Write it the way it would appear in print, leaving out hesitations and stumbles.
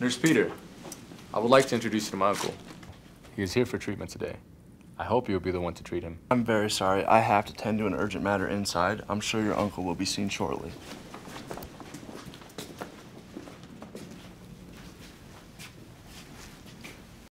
Nurse Peter, I would like to introduce you to my uncle. He is here for treatment today. I hope you'll be the one to treat him. I'm very sorry. I have to tend to an urgent matter inside. I'm sure your uncle will be seen shortly.